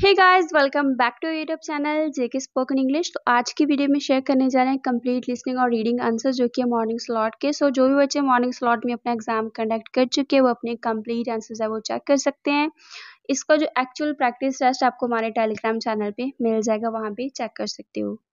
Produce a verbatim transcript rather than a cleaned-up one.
Hey guys, welcome back to YouTube channel JK spoken English. तो आज की video में शेयर करने जा रहे हैं कंप्लीट लिसनिंग और रीडिंग आंसर जो कि है मॉर्निंग स्लॉट के। सो so, जो भी बच्चे मॉर्निंग स्लॉट में अपना एग्जाम कंडक्ट कर चुके हैं वो अपने कंप्लीट आंसर्स है वो चेक कर सकते हैं। इसका जो एक्चुअल प्रैक्टिस टेस्ट आपको हमारे टेलीग्राम चैनल पे मिल जाएगा, वहाँ पे चेक कर सकते हो।